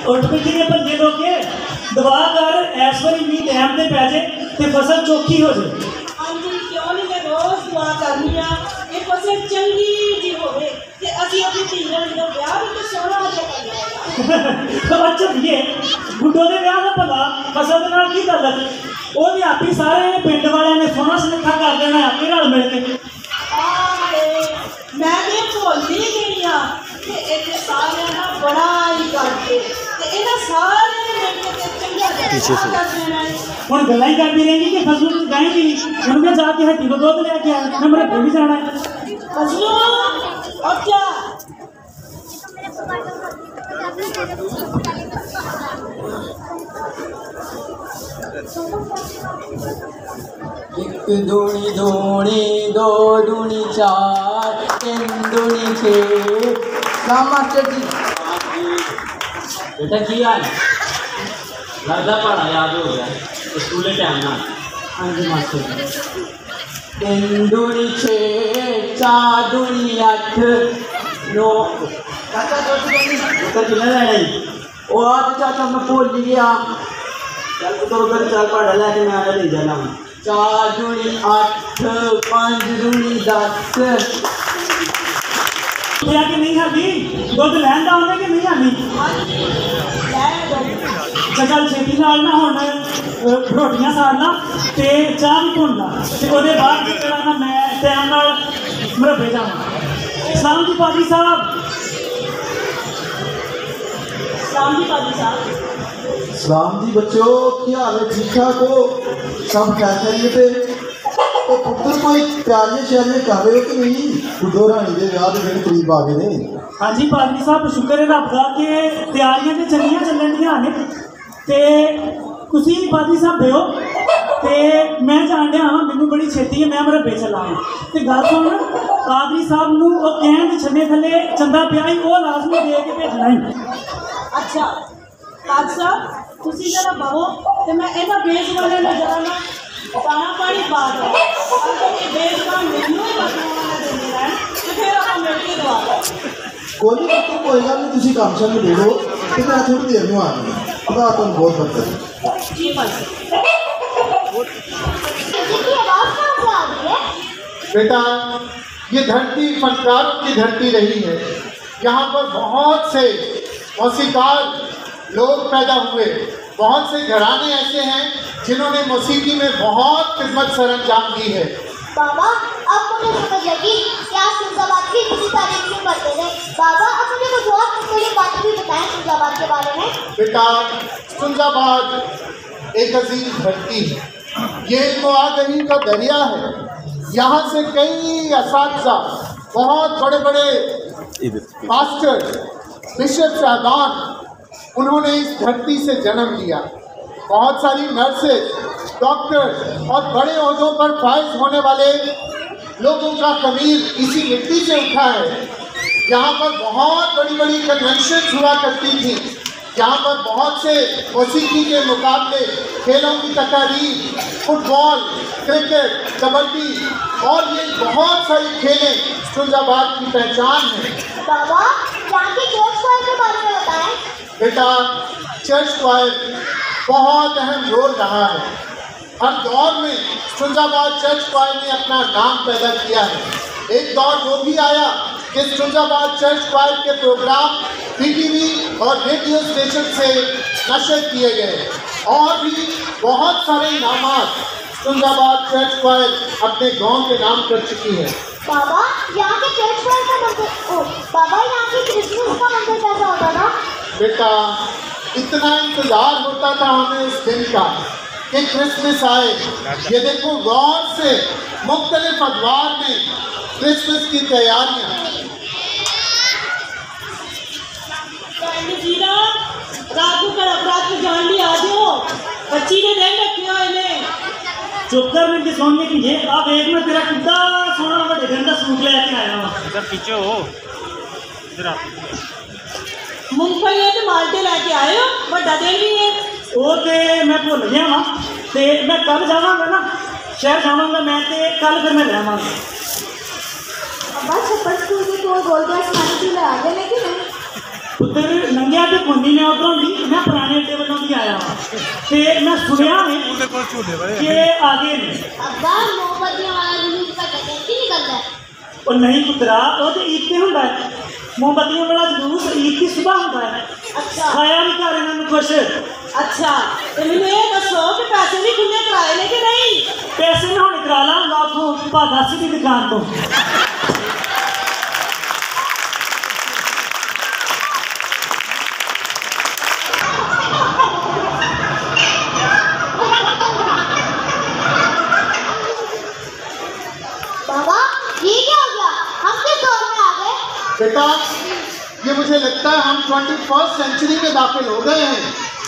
उठ पिछले भंजे लोके दवा कर इस बारी मीह टाइम से पै जाए तो फसल चौखी हो जाए। हाँ जी, क्यों नहीं, मैं रोज दुआ करनी हाँ ये फसल चंगी जी होवे ते असीं अपनी धीरन दा ब्याह भी सोहना हो जाए। अच्छा ये गुड्डो के ब्याह का भला फसल के नाल की गल है? वो भी आपी सारे पिंड वाले ने सोना सुनखा कर देना आपे रल मिल के। मैं तो भुल ही गई हाँ कि इतने सारे ना बड़ा ही करते ते इन्हां सारे ने मिल के चंगा कर देना है। हुण गल्लां ही करती रहेंगी कि फसलों को गाएंगी हुण मैं जाके हट्टी को दूध लेके आया मैं मेरे भी जाना है फसलों और क्या एक दूनी दूनी दो दूनी चार तीन दूनी छः मास्टर जी। बेटा की हाल लगता पढ़ा याद हो गया स्कूले टाइम ना। हाँ जी मास्टर जी। तीन दूनी छः चार दूनी आठ नौ तो कितना लेना ही वो आज चाचा मैं भूल ही गया। चल तो उधर चल पढ़ा लेके मैं आगे ले जाना हूँ। चार दूनी आठ पाँच दूनी 10 क्या कि नहीं आती दुध लैन का आने कि नहीं आनी? चल छेती नाल ना हुण रोटियां साड़ना ते चाह भी भुनना ते ओहदे बाद ना मैं टाइम नाल मरब्बे जावां। सलाम जी पाजी साहब। सलाम जी पाजी साहब। सलाम जी बच्चों, क्या हाल है? ठीक ठाक हो? सब क्या खैरियत है? तो पुत्र कोई तैयारियां श्यारियां कर रहे हो कि नहीं? गुड्डो रानी के ब्याह के दिन करीब आ गए ने। हाँ जी पादरी साहब शुक्र है रब का कि तैयारियां तो चंगियां चलन दियां ने ते तुसी पादरी साहब बेहो ते मैं जान दिया हाँ मैनू बड़ी छेती है मैं मरब्बे चला ते गल सुन पादरी साहब नू वो कहण दे छन्ने थल्ले चंदा पिया ही वो लाजमी दे के भेजना ही। अच्छा पाजी साहब तुसी जरा बहो ते मैं इन्हां बेजुबानां नूं जरा ना दाना पानी पा दो बेजुबान मैनू ही बदनाम देंदे रहन ते फिर आपां मिल के दवा कोई नहीं तो कोई गल नहीं, तुसी काम शाम ले लो तो मैं थोड़ी देर में आ गई। खुदा तुम बहुत बरकत। जी पाजी बेटा ये धरती फनकारों की धरती रही है। यहाँ पर बहुत से मौसीकार लोग पैदा हुए, बहुत से घराने ऐसे हैं जिन्होंने मौसीकी में बहुत खिदमत सरअंजाम दी है। बाबा अब मुझे समझ लगी कि आप फैजाबाद की किसी तारीफ क्यों करते थे। बाबा अब मुझे कुछ और मुख्तलिफ बातें भी बताएं फैजाबाद के बारे में। बेटा फैजाबाद एक अजीम धरती है, ये मुआगही का दरिया है। यहाँ से कई असातिज़ा, बहुत बड़े बड़े मास्टर, बिशप साहबान, उन्होंने इस धरती से जन्म लिया। बहुत सारी नर्सेज, डॉक्टर और बड़े ओहदों पर फाइज होने वाले लोगों का कमीर इसी मिट्टी से उठा है। यहाँ पर बहुत बड़ी बड़ी कन्वेंशन हुआ करती थी। यहाँ पर बहुत से मौसीकी के मुकाबले, खेलों की तकारीर, फुटबॉल, क्रिकेट, कबड्डी और ये बहुत सारी खेलें फैजाबाद की पहचान है। बाबा यहाँ के चर्च क्वायर के बारे में बताएं। बेटा चर्च क्वायर बहुत अहम रोल रहा है। हर दौर में फैजाबाद चर्च क्वायर ने अपना नाम पैदा किया है। एक दौर वो भी आया कि फैजाबाद चर्च क्वायर के प्रोग्राम पीटीवी और रेडियो स्टेशन से नशर किए गए और भी बहुत सारे इनामात फैजाबाद चर्च क्वायर अपने गांव के नाम कर चुकी है। बाबा यहाँ के चर्च क्वायर का मंदिर, बाबा यहाँ के क्रिसमस का मंदिर कैसा होता था? बेटा इतना इंतजार होता था हमें उस दिन का कि क्रिसमस आए। ये देखो गौर से मुख्तलिफ अखबार में क्रिसमस की तैयारियाँ। रात को कर अपराध को जान ली आ जाओ, बच्ची ने नहीं रखे हो इन्हें। चुप कर मेरी सोनिए की ये अब एक मैं तेरा कितना सोना बड़े दिन का सूट लेके आया हूँ। इधर पीछे हो, इधर आ। मूंगफली तो माल्टे लेके आए हो, बड़ा दिन भी है। वो तो मैं भुल गया वहाँ ते मैं कल जावांगा ना शहर जावांगा मैं ते कल फिर मैं ले आवांगा। अब्बा छप्पर स्कूल में कोई गोल गैस खाने के लिए आ गए लेकिन नहीं। उधर नंगिया ते कोनी ने उधरों दी मैं पुराने अड्डे वालों भी आया हाँ ते मैं सुनिया है कि आगे ने अब्बा मोमबत्तियां वाला जुलूस का कैसे निकलता है? और नहीं पुत्रा वो तो ईद पे होता है मोमबत्तियों वाला जुलूस ईद की सुबह होता है अच्छा खाया भी घर इन्होंने कुछ अच्छा तो मैंने ये दसो कि पैसे भी खुले कराए ने कि नहीं? पैसे में होने करा लाऊंगा आपको पादासी की दुकान तो बाबा ये क्या हो गया? हम किस दौर में आ गए? बेटा ये मुझे लगता है हम 21st सेंचुरी में दाखिल हो गए हैं।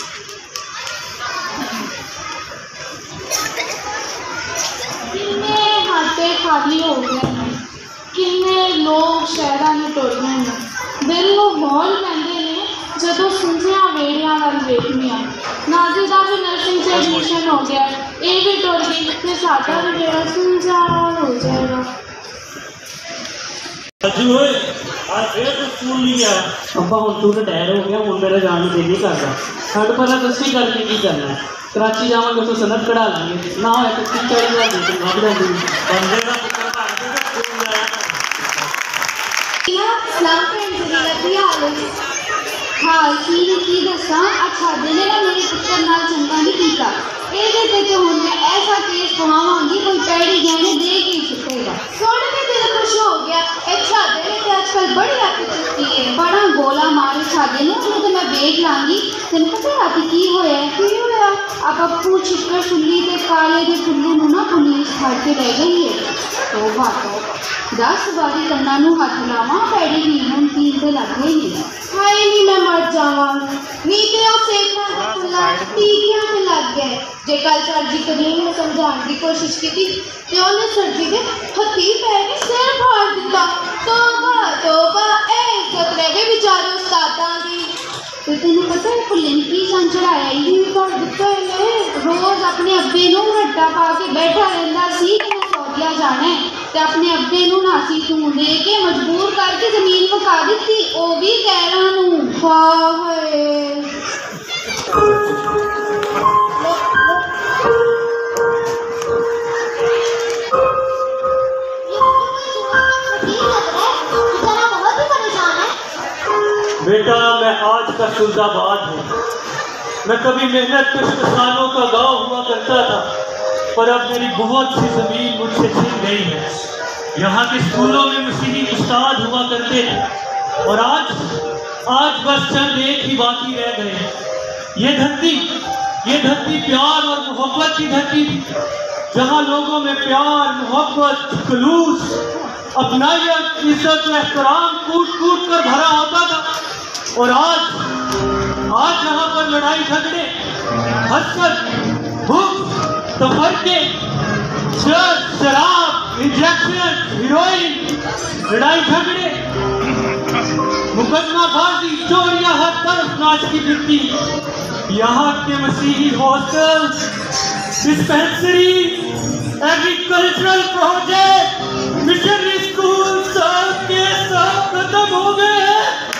किन्ने हाथे खाली हो गए हैं, किन्ने लोग शहर में टुर गए हैं। दिल को मौल पैंदे ने जदों सुंझिया वेड़ियां वाल वेखनी आ। नाजी का भी नर्सिंग से एडमिशन हो गया, ये भी टुर गई, फिर साडा भी बेड़ा सुनसान हो जाएगा। अजू होए आज फिर तो स्कूल नहीं गया। अब्बा हूँ तू रिटायर हो गया हूँ मेरा जाने दिल नहीं करता छड़ पहला दसवीं करके की करना है कराची जावांगे तो सनत कढ़ा लांगे ना हो तो 40,000 दे दूंगा बंदे का पुत्र भाग के स्कूल जाया सलाम फ्रेंड्स की हाल है? हाँ की दसा अच्छा दिने ना मेरे पुत्र नाल चंगा नहीं कीता ये हूँ मैं ऐसा केस पवावांगी कोई पैड़ी गहने दे के ही छुपेगा। सुन के दिल खुश हो गया। अच्छा दिने तो आजकल बड़ी रात चुकी है बड़ा गोला मारे छादे ने उन्हें तो मैं देख लांगी तेन पता रात की होया आप अप्पू छिक्कर फुल्ली ते काले दे फुल्लू नू ना पुलिस फड़ के ले गई है। तौबा तौबा 10 बारी कन्ना नू हथ लावां पैड़ी हीमन तीन ते लग गई है। हाय नी मैं मर जावां नी ते ओ सेठा फुल्ला टीकियां ते लग गए जे कल सरजी करीम ने समझाने की कोशिश की थी ते ओने सरजी दे हथी पै के सिर फाड़ दिता। तौबा तौबा ए इज्जत रहे बेचारे उस्तादां दी। तो तेन पता है पुलिन की सन चढ़ाया ही कर दिता है रोज अपने अब्बे नू रट्टा पा के बैठा रहंदा सी कि मैं सौदिया जाना है ते अपने अब्बे नू नासी तू दे के मजबूर करके जमीन मुका दी ओ भी गैरां नू। हाय बेटा मैं आज का सुल्ताबाद हूँ। मैं कभी मेहनत कुछ किसानों का गांव हुआ करता था पर अब मेरी बहुत सी जमीन मुझसे छिन गई है। यहाँ के स्कूलों में मसीही उस्ताद हुआ करते थे और आज बस चंद एक ही बाकी रह गए हैं। ये धरती प्यार और मोहब्बत की धरती थी जहाँ लोगों में प्यार मोहब्बत खलूस अपनायत इज्जत और एहतराम कूट कर भरा होता था। और आज यहाँ पर लड़ाई झगड़े हसरत भूख तफरके शराब इंजेक्शन हीरोइन लड़ाई झगड़े मुकदमाबाजी चोरियां हर तरफ नाच की बिकती। यहाँ के मसीही hostels dispensary agricultural project missionary school सब के सब खत्म हो गए हैं।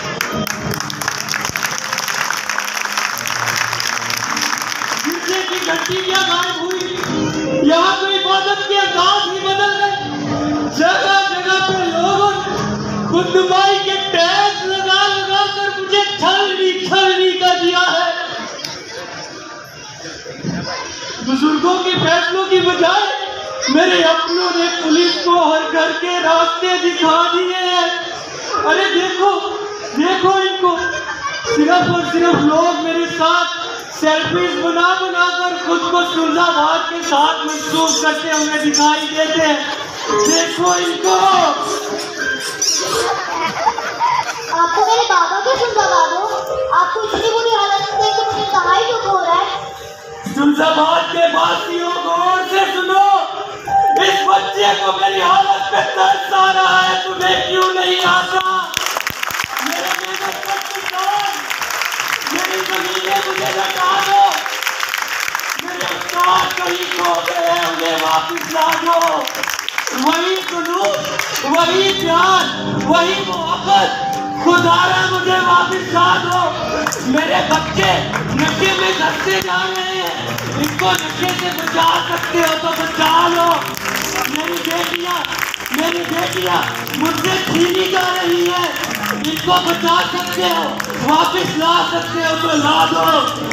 घंटी क्या गायब हुई। यहाँ तो इबादत के अंदाज ही बदल गए। जगह जगह पे लोगों ने खुदनुमाई के टैग लगा कर मुझे छलनी कर दिया है। बुजुर्गों के फैसलों की बजाय मेरे अपनों ने पुलिस को हर घर के रास्ते दिखा दिए हैं। अरे देखो इनको सिर्फ और सिर्फ लोग मेरे साथ सेल्फीज बना कर खुद को सुल्ताबाद के साथ महसूस करते हुए दिखाई देते हैं। देखो इनको। आप तो मेरे बाबा के सुल्ताबाद हो। आपको इतनी बुरी हालत देख के मुझे कहाँ ही दुख हो रहा है। सुल्ताबाद के वासियों गौर से सुनो। इस बच्चे को मेरी हालत पे तरस आ रहा है, तुम्हें क्यों नहीं आता? मेरे मेहनत का किसान मेरी जमीनें मुझे लौटा दो। मेरे उस्ताद कहीं खो गए, उन्हें वापिस ला दो। वही जुनून, वही प्यार, वही मोहब्बत खुदारा मुझे वापस ला दो। मेरे बच्चे नशे में धसते जा रहे हैं, इनको नशे से बचा सकते हो तो बचा लो। मेरी बेटियां मुझसे छीनी जा रही है, इनको बचा सकते हो, वापस ला सकते हो तो ला दो।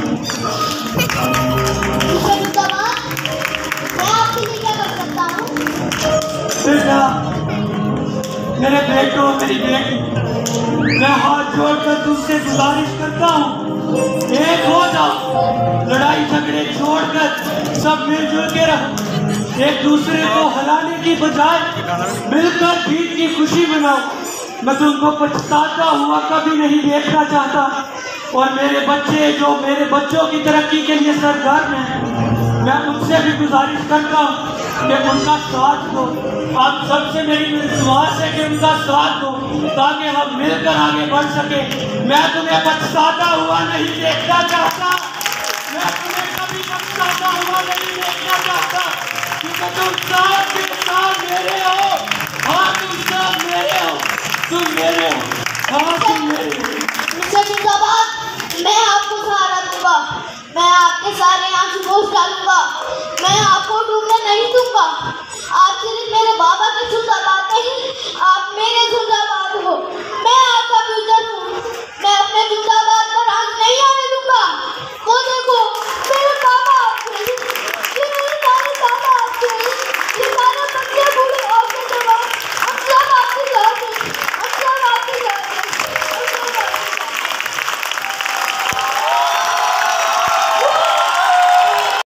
मैं आपके लिए क्या कर सकता हूँ? बेटा, मेरे बेटो, मेरी बेटी, मैं हाथ जोड़कर तुमसे गुजारिश करता हूँ, एक हो जाओ, लड़ाई झगड़े छोड़कर सब मिलजुल के रहो। एक दूसरे को हराने की बजाय मिलकर जीत की खुशी मनाओ। मैं तुमको पछताता हुआ कभी नहीं देखना चाहता। और मेरे बच्चे जो मेरे बच्चों की तरक्की के लिए सरगर्म हैं, मैं उनसे भी गुजारिश करता हूँ कि उनका साथ दो। आप सबसे मेरी विश्वास है कि उनका साथ दो ताकि हम मिलकर आगे बढ़ सके। मैं तुम्हें पछताता हुआ नहीं देखना चाहता, मैं तुम्हें कभी पछताता हुआ नहीं देखना चाहता, क्योंकि तुम साथ के साथ मेरे हो। हाँ, तुम सब मेरे हो, तुम मेरे हो, हाँ तुम मेरे हो। मिस्टर जिंदाबाद, मैं आपको सहारा दूंगा, मैं आपके सारे आंसू पोंछ डालूंगा, मैं आपको डूबने नहीं दूंगा। आप सिर्फ मेरे बाबा के